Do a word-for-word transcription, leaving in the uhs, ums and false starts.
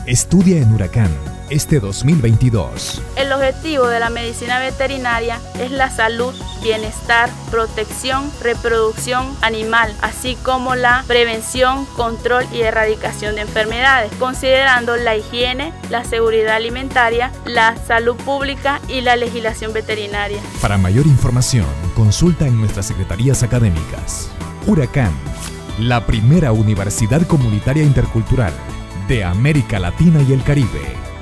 Estudia en Huracán este dos mil veintidós. El objetivo de la medicina veterinaria es la salud, bienestar, protección, reproducción animal, así como la prevención, control y erradicación de enfermedades, considerando la higiene, la seguridad alimentaria, la salud pública y la legislación veterinaria. Para mayor información, consulta en nuestras secretarías académicas. Huracán, la primera universidad comunitaria intercultural de América Latina y el Caribe.